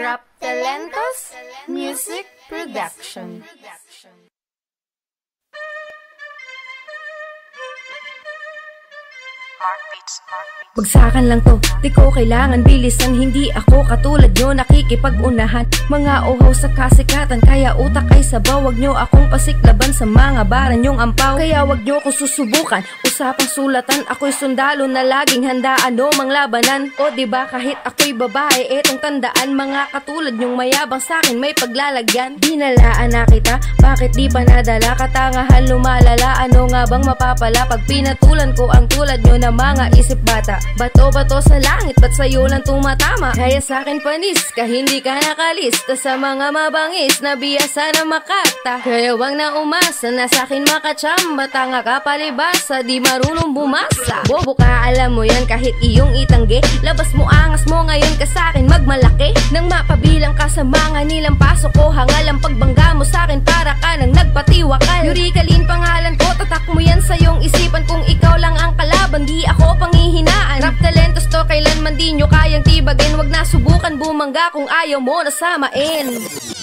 Rap Talentos Music Production. Bagsakan lang to, di ko kailangan bilisan. Hindi ako katulad nyo nakikipag-unahan. Mga uhaw sa kasikatan, kaya utak ay sabaw. Wag nyo akong pasiklaban sa mga bara nyong ampaw. Kaya wag nyo akong susubukan, usapang sulatan. Ako'y sundalo na laging handa anumang labanan. O diba kahit ako'y babae, etong tandaan. Mga katulad nyong mayabang sakin may paglalagyan. Binalaan na kita, bakit di pa nadala? Katangahan lumalala, ano nga bang mapapala? Pag pinatulan ko ang tulad nyo na mga isip bata. Bato-bato sa langit, ba't sa'yo lang tumatama? Kaya sa'kin panis, ka hindi ka nakalista sa mga mabangis na biyasa na makata. Kaya wag na umasa na sa'kin makachamba. Tanga ka palibasa, di marunong bumasa. Bobo ka, alam mo yan kahit iyong itanggi. Labas mo angas mo ngayon ka sa'kin magmalaki. Nang mapabilang ka sa mga nilang pasok ko, hangal ang pagbangga mo sa'kin para ka nang nagpatiwakal. Yurikalin pangalan ko, tatak mo yan sa iyong isipan. Kung ikaw lang ang kalaban, di ako panghihinaan. Rap talentos to, kailanman di nyo kayang tibagin. Wag na subukan bumangga kung ayaw mo na samain.